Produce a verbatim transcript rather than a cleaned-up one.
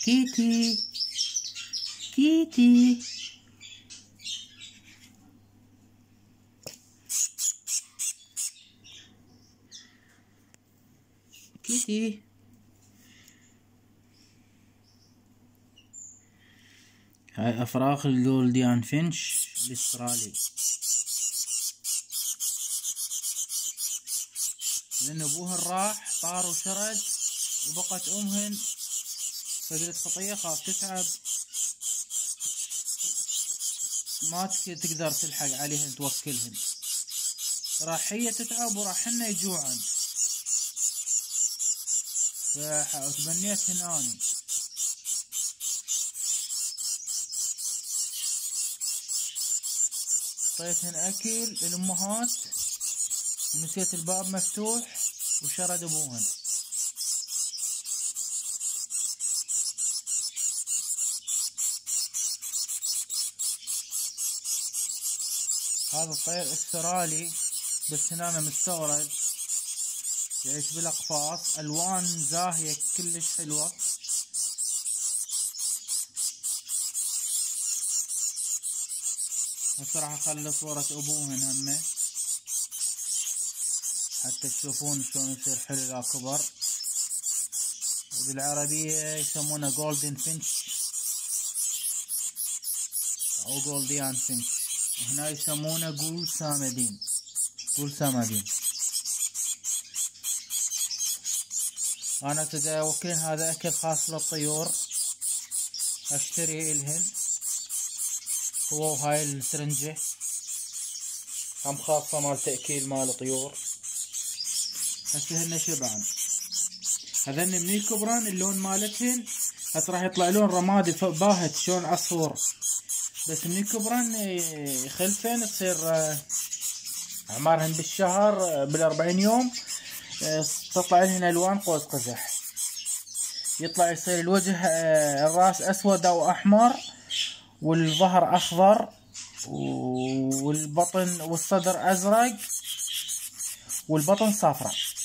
كيتي كيتي كيتي. هاي افراخ الجولديان فينش الاسترالي، لان ابوهن راح طار وشرد وبقت امهن فقدت خطية، خاف تتعب ما تقدر تلحق عليهن توكلهن، راح هي تتعب وراح هن يجوعن، فتبنيتهن اني. اعطيتهن اكل الامهات ونسيت الباب مفتوح وشرد ابوهن. هذا الطير استرالي بس هنا مستورد، يعيش بالاقفاص، الوان زاهية كلش حلوة. هسه راح اخلي صورة ابوهن همه حتى تشوفون شلون يصير حلو اذا كبر. بالعربية يسمونه جولدن فينش او جولديان فينش، وهنا يسمونه جول سامدين جول سامدين. انا تدا اوكلين هذا اكل خاص للطيور، اشتري الهن هو وهاي السرنجة هم خاصة مال تأكيل مال الطيور. هسه هن شبعان، هذن من يكبرن اللون مالتهن هسه راح يطلع لون رمادي باهت شلون عصفور، بس من يكبرن يخلفن تصير اعمارهن بالشهر بالاربعين يوم تطلع لهن الوان قوس قزح، يطلع يصير الوجه الراس اسود او احمر والظهر اخضر والبطن والصدر ازرق والبطن صفراء.